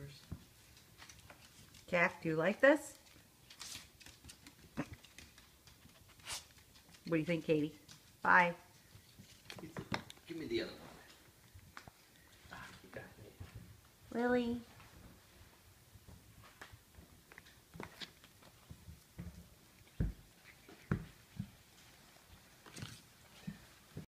Cat, do you like this? What do you think, Katie? Bye. Give me the other one. Really?